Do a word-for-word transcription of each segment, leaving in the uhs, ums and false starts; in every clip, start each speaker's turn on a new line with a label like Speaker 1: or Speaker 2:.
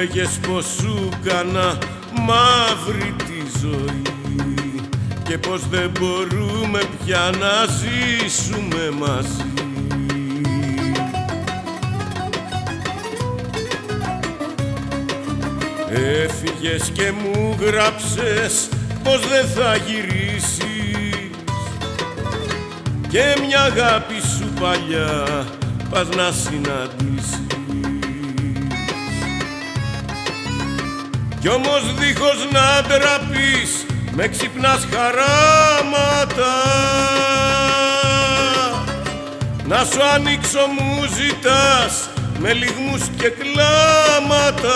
Speaker 1: λέγες πως σου κάνα μαύρη τη ζωή και πως δεν μπορούμε πια να ζήσουμε μαζί. Έφυγες και μου γράψες πως δεν θα γυρίσεις και μια αγάπη σου παλιά πας να συναντήσεις. Κι όμως δίχως να ντραπείς με ξυπνάς χαράματα, να σου ανοίξω μου ζητάς με λυγμούς και κλάματα.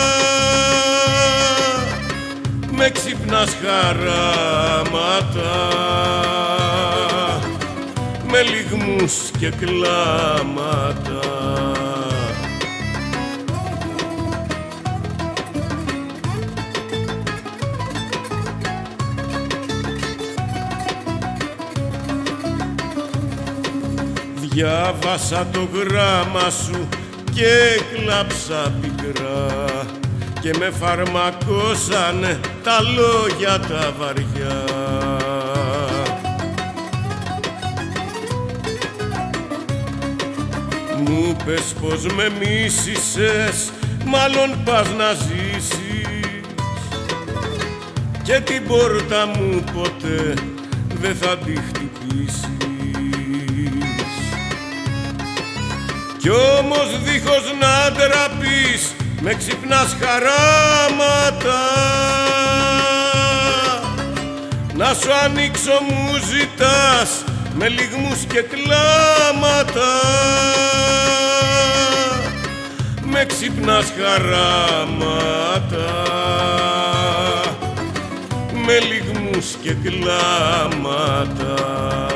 Speaker 1: Με ξυπνάς χαράματα, με λυγμούς και κλάματα. Διάβασα το γράμμα σου και κλάψα πικρά και με φαρμακώσανε τα λόγια τα βαριά. Μου πες πως με μίσησες, μάλλον πας να ζήσεις και την πόρτα μου ποτέ δεν θα τη χτυπήσεις. Κι όμως δίχως να ντραπείς με ξυπνάς χαράματα, να σου ανοίξω μου ζητάς με λυγμούς και κλάματα. Με ξυπνάς χαράματα, με λυγμούς και κλάματα.